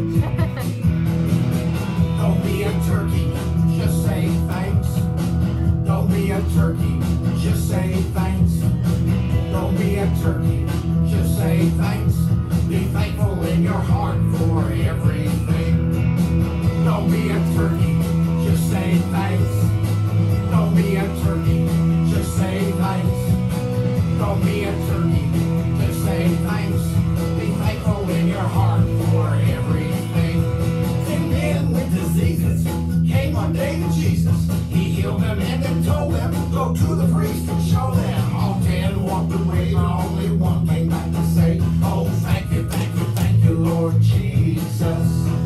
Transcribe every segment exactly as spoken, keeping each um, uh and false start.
Don't be a turkey, just say thanks. Don't be a turkey, just say thanks. Don't be a turkey, just say thanks. Be thankful in your heart for everything. Don't be a turkey, just say thanks. Don't be a turkey, just say thanks. Don't be a turkey, just say thanks. Be thankful in your heart for everything. Ten men with diseases came one day to Jesus. He healed them and then told them, go to the priest and show them. All ten walked away, but only one came back to say, oh, thank you, thank you, thank you, Lord Jesus.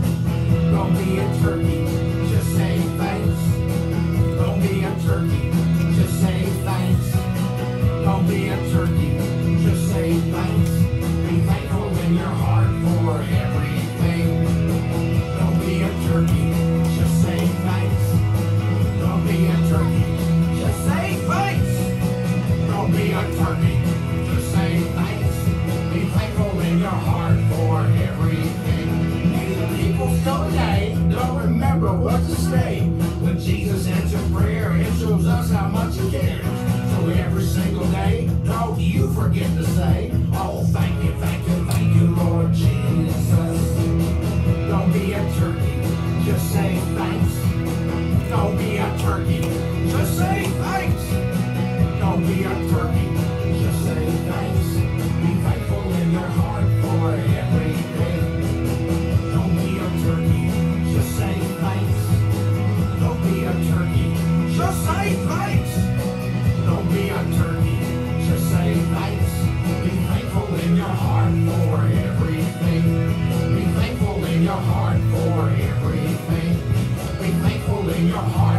Don't be a turkey, just say thanks. Don't be a turkey, just say thanks. Don't be a turkey, just say thanks. Be thankful in your heart for everything. Don't be a turkey, just say thanks. Don't be a turkey, just say thanks. Don't be a turkey, just say thanks. Be thankful in your heart for everything. Many of the people still today don't remember what to say. When Jesus answers prayer, it shows us how much He cares. So every single day, don't you forget to say, oh, thank you, thank you, thank you, Lord Jesus. Don't be a turkey, just say thanks. Don't be a turkey, just say thanks. Don't be a turkey, just say thanks. Be thankful in your heart for everything. Don't be a turkey, just say thanks. Don't be a turkey, just say thanks. Don't be a turkey, just say thanks. Be thankful in your heart for everything. Be thankful in your heart for everything. Be thankful in your heart.